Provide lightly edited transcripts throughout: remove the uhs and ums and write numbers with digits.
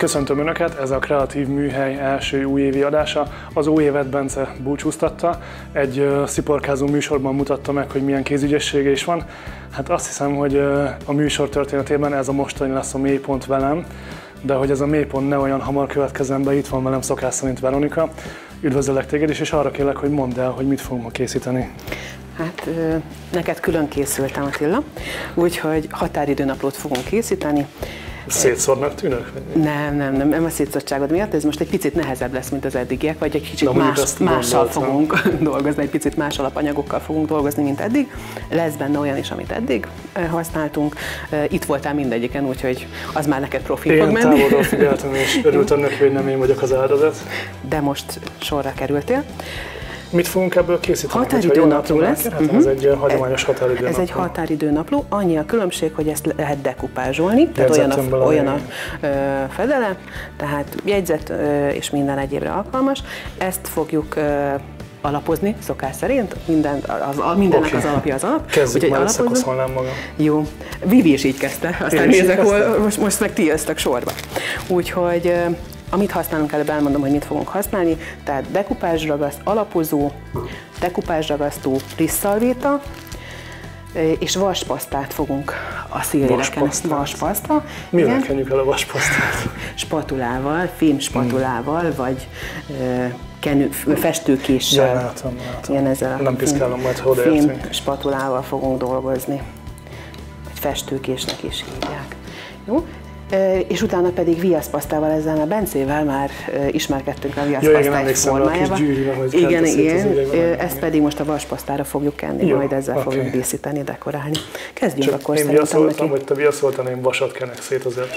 Köszöntöm Önöket, ez a Kreatív Műhely első újévi adása. Az új évet Bence búcsúztatta, egy sziporkázó műsorban mutatta meg, hogy milyen kézügyessége is van. Hát azt hiszem, hogy a műsor történetében ez a mostani lesz a mélypont velem, de hogy ez a mélypont ne olyan hamar következzen be, itt van velem szokás szerint Veronika. Üdvözöllek téged is, és arra kérlek, hogy mondd el, hogy mit fogunk ma készíteni. Hát neked külön készültem, Attila, úgyhogy határidőnaplót fogunk készíteni. Szétszórnak tűnök? Nem a szétszórtságod miatt, ez most egy picit nehezebb lesz, mint az eddigiek, vagy egy kicsit mással fogunk dolgozni, egy picit más alapanyagokkal fogunk dolgozni, mint eddig. Lesz benne olyan is, amit eddig használtunk. Itt voltál mindegyiken, úgyhogy az már neked profi fog menni. Én távolról figyeltem, és örültem neki, hogy nem én vagyok az áldozat. De most sorra kerültél. Mit fogunk ebből készíteni? Határidőnapló lesz. Ez egy hagyományos határidőnapló. Ez egy határidőnapló. Annyi a különbség, hogy ezt lehet dekupázsolni, tehát olyan a fedele, tehát jegyzet és minden egyébre alkalmas. Ezt fogjuk alapozni, szokás szerint, mindennek az alapja az alap. Kezdjük már, összekoszolnám magam. Jó. Vivi is így kezdte, aztán nézek, most meg ti jöttek sorba. Úgyhogy amit használunk, előbb elmondom, hogy mit fogunk használni, tehát dekupázsragaszt, alapozó, dekupázsragasztó, risszalvéta, és vaspasztát fogunk a szélére. Vaspaszta. Mivel kenjük el a vaspasztát? Spatulával, fémspatulával, vagy festőkéssel. Látom. Igen, ezzel nem piszkálom majd, ha odaértünk. Fémspatulával fogunk dolgozni. Vagy festőkésnek is hívják. Jó? És utána pedig viaszpasztával, ezzel a Bencével már ismerkedtünk a viaszpasztály formájában. Igen, ezt pedig most a vaspasztára fogjuk kenni, majd ezzel fogjuk díszíteni, dekorálni. Kezdjünk csak akkor szerintem neki. Én viaszoltam, hogy te viaszoltál, én vasat kenek szét azért.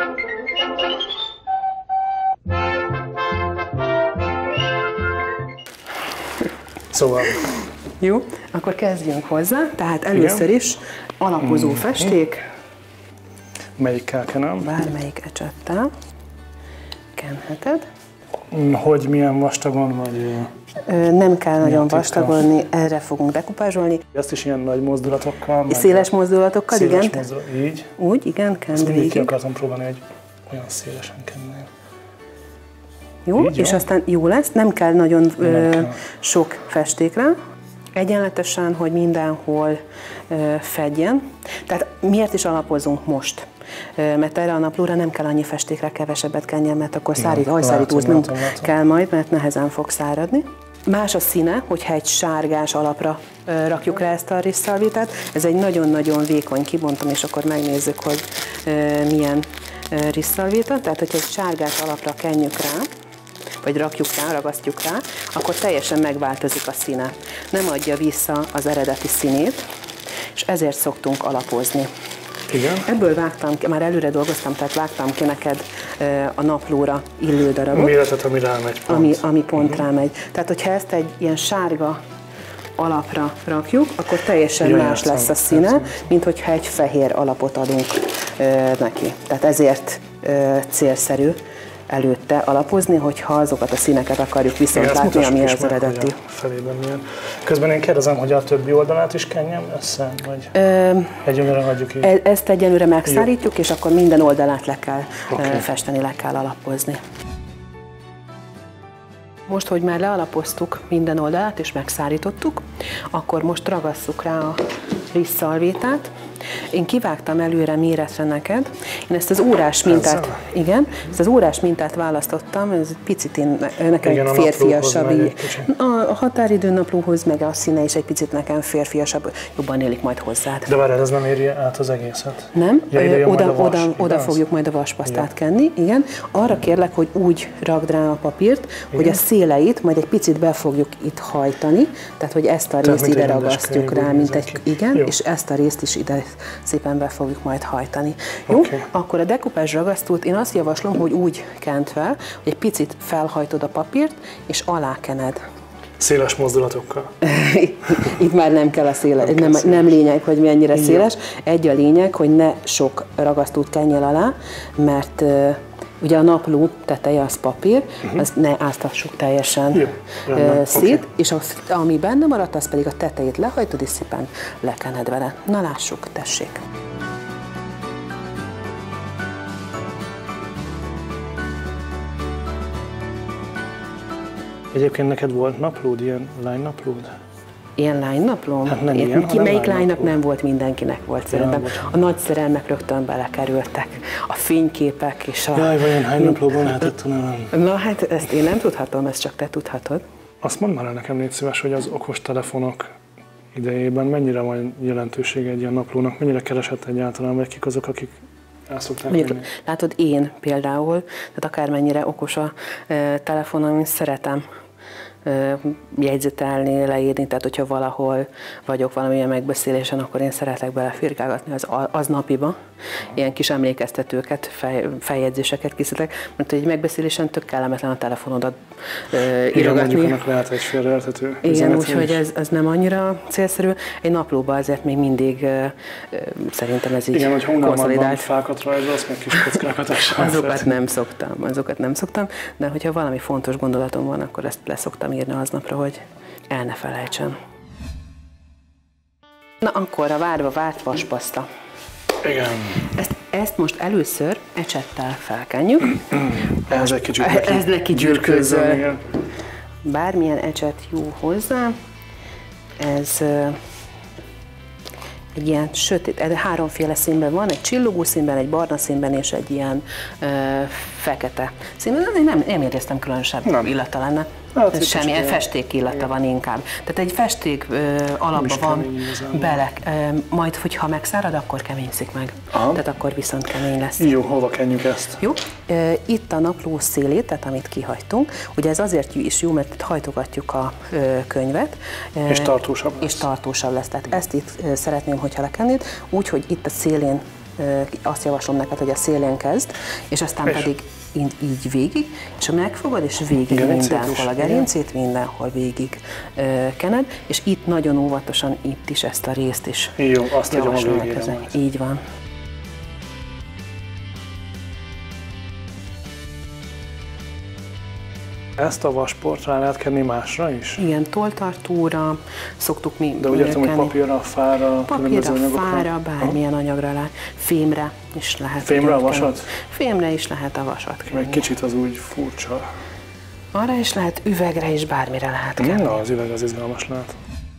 Szóval. Jó, akkor kezdjünk hozzá. Tehát először is alapozó festék. Melyikkel kenem? Bármelyik ecsettel kenheted. Hogy milyen vastagon vagy? Nem kell nagyon vastagon, erre fogunk dekupázsolni. Ezt is ilyen nagy mozdulatokkal? Széles mozdulatokkal, széles igen. Így? Úgy, igen, kend végig. Mindig ki akartam próbálni, hogy olyan szélesen kenni. Jó, így és aztán jó lesz, nem kell nagyon sok festékre. Egyenletesen, hogy mindenhol fedjen. Tehát miért is alapozunk most? Mert erre a naplóra nem kell annyi festékre, kevesebbet kenjen, mert akkor hajszárítóznunk kell majd, mert nehezen fog száradni. Más a színe, hogyha egy sárgás alapra rakjuk rá ezt a risszalvétát. Ez egy nagyon-nagyon vékony, kibontom, és akkor megnézzük, hogy milyen risszalvéta. Tehát, hogyha egy sárgás alapra kenjük rá, vagy rakjuk rá, ragasztjuk rá, akkor teljesen megváltozik a színe. Nem adja vissza az eredeti színét, és ezért szoktunk alapozni. Igen. Ebből vágtam ki, már előre dolgoztam, tehát vágtam ki neked a naplóra illő darabot. Méretet, ami rámegy pont. Ami pont rámegy. Tehát, hogyha ezt egy ilyen sárga alapra rakjuk, akkor teljesen más lesz a színe, mint hogyha egy fehér alapot adunk neki. Tehát ezért célszerű előtte alapozni, hogyha azokat a színeket akarjuk viszont látni, ami az eredeti. Felében milyen. Közben én kérdezem, hogy a többi oldalát is kenjem össze, vagy egyenlőre hagyjuk így? Ezt egyenlőre megszárítjuk, és akkor minden oldalát le kell festeni, le kell alapozni. Most, hogy már lealapoztuk minden oldalát és megszárítottuk, akkor most ragasszuk rá a risszalvétát. Én kivágtam előre méretre neked. Én ezt az órás mintát, ezt az órás mintát választottam, ez picit nekem férfiasabb. A határidőnaplóhoz meg a színe is egy picit nekem férfiasabb, jobban élik majd hozzád. De várjál, ez nem éri át az egészet? Nem, oda fogjuk majd a vaspasztát kenni, igen. Arra kérlek, hogy úgy ragd rá a papírt, hogy a széleit majd egy picit be fogjuk itt hajtani, tehát hogy ezt a részt ide ragasztjuk rá, mint egy, és ezt a részt is ide szépen be fogjuk majd hajtani. Jó? Akkor a dekupázs ragasztót én azt javaslom, hogy úgy kent fel, hogy egy picit felhajtod a papírt, és alákened. Széles mozdulatokkal. Itt már nem kell a széles, nem lényeg, hogy mennyire széles. Egy a lényeg, hogy ne sok ragasztót kenjél alá, mert ugye a napló teteje az papír, azt ne áztassuk teljesen szét, és ami benne maradt, az pedig a tetejét lehajtod, és szépen lekened vele. Na lássuk, tessék! Egyébként neked volt naplód, ilyen lánynaplód? Ilyen lánynaplóm? Hát nem ilyen, melyik lánynak nem volt, mindenkinek volt szerintem. A nagy szerelmek rögtön belekerültek. A fényképek és a... Jaj, vajon hány naplóban lehetett talán? Na hát ezt én nem tudhatom, ezt csak te tudhatod. Azt mondd már el nekem, légy szíves, hogy az okostelefonok idejében mennyire van jelentősége egy ilyen naplónak, mennyire keresett egyáltalán, vagy kik azok, akik el szokták venni? Látod, én például, tehát akármennyire okos a telefonom, én szeretem jegyzetelni, leírni, tehát hogyha valahol vagyok valamilyen megbeszélésen, akkor én szeretek belefirkálgatni az napiba, ilyen kis emlékeztetőket, feljegyzéseket készítek, mert egy megbeszélésen tök kellemetlen a telefonodat írogatni. Igen, mondjuk lehet egy félreérthető. Igen, úgyhogy ez nem annyira célszerű. Egy naplóba azért még mindig szerintem ez így igen, hogy konszolidált. Fákat rajzolsz, meg kis kockákat azokat nem szoktam, de hogyha valami fontos gondolatom van, akkor ezt leszoktam írni aznapra, hogy el ne felejtsem. Na akkor a várva várt vaspaszta. Igen. Ezt most először ecsettel felkenjük. Ez egy kicsit neki gyűrkőzöl. Bármilyen ecset jó hozzá. Ez egy ilyen sötét, háromféle színben van, egy csillogó színben, egy barna színben és egy ilyen fekete színben. Nem éreztem különösebb illata lenne. Hát, semmilyen festék illata van inkább. Tehát egy festék alapba van bele, majd hogyha megszárad, akkor keményszik meg. Aha. Tehát akkor viszont kemény lesz. Jó, hova kenjük ezt? Jó. Itt a napló szélét, tehát amit kihagytunk, ugye ez azért is jó, mert itt hajtogatjuk a könyvet. És tartósabb lesz. És tartósabb lesz. Tehát ezt itt szeretném, hogyha lekennéd, úgyhogy itt a szélén, azt javaslom neked, hogy a szélén kezd, és aztán pedig így végig, és megfogod, és végig mindenhol a gerincét, mindenhol végig kened, és itt nagyon óvatosan itt is ezt a részt is. Jó, azt hagyom a végére. Így van. Ezt a vasport rá lehet kenni másra is? Igen, tolltartóra szoktuk mi de úgy értem, hogy papírra, fára, papírra, fára, bármilyen anyagra lehet. Fémre is lehet. Fémre a vasat? Fémre is lehet a vasat kenni. Egy kicsit az úgy furcsa. Arra is lehet, üvegre is, bármire lehet kenni. Na, az üveg az izgalmas lehet.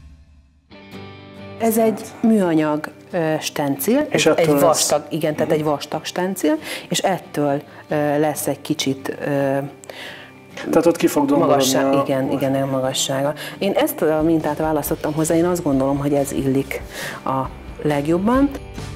Ez egy műanyag stencil, és egy vastag, igen, tehát egy vastag stencil, és ettől lesz egy kicsit tehát ott ki fog domborodni igen, a magassága. Én ezt a mintát választottam hozzá, én azt gondolom, hogy ez illik a legjobban.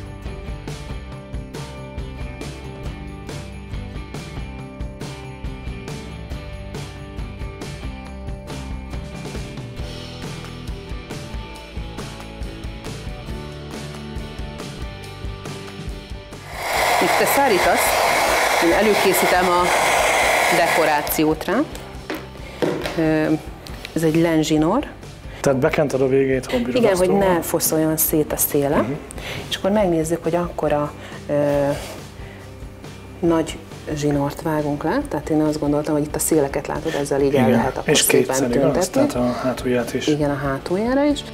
Itt te szárítasz, én előkészítem a dekorációt rá. Ez egy lenzsinor. Tehát bekented a végét hobbira. Igen, hogy ne foszoljon szét a széle. És akkor megnézzük, hogy akkora nagy zsinort vágunk le. Tehát én azt gondoltam, hogy itt a széleket látod, ezzel így el lehet akkor és szépen tüntetni. Tehát a hátulját is. Igen, a hátuljára is.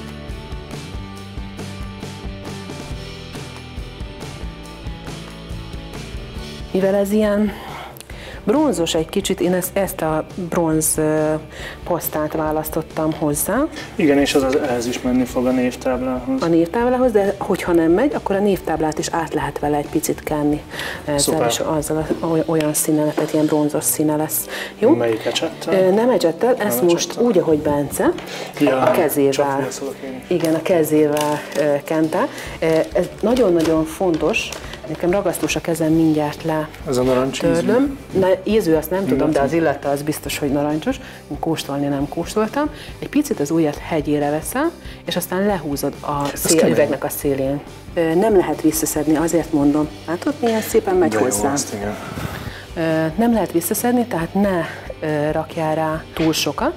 Mivel ez ilyen bronzos egy kicsit, én ezt a bronz pasztát választottam hozzá. Igen, és ehhez is menni fog a névtáblához. A névtáblához, de hogyha nem megy, akkor a névtáblát is át lehet vele egy picit kenni. Ezzel is azzal olyan színe, tehát ilyen bronzos színe lesz. Jó? Melyik ecsettel? Nem ecsettel, ezt most úgy, ahogy Bence, a kezével. Igen, a kezével kente. Ez nagyon-nagyon fontos. Nekem ragasztós a kezem, mindjárt le. Ez a narancsízű? Ízű, azt nem tudom, de az illata az biztos, hogy narancsos. Kóstolni nem kóstoltam. Egy picit az ujjat hegyére veszel, és aztán lehúzod a üvegnek a szélén. Nem lehet visszaszedni, azért mondom. Látod, milyen szépen megy hozzá. Nem lehet visszaszedni, tehát ne rakjál rá túl sokat.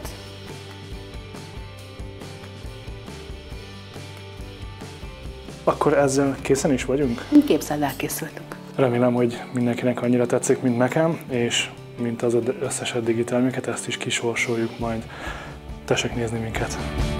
Akkor ezzel készen is vagyunk? Képzeld, elkészültünk. Remélem, hogy mindenkinek annyira tetszik, mint nekem, és mint az összes eddigi terméket, ezt is kisorsoljuk majd. Tessék nézni minket!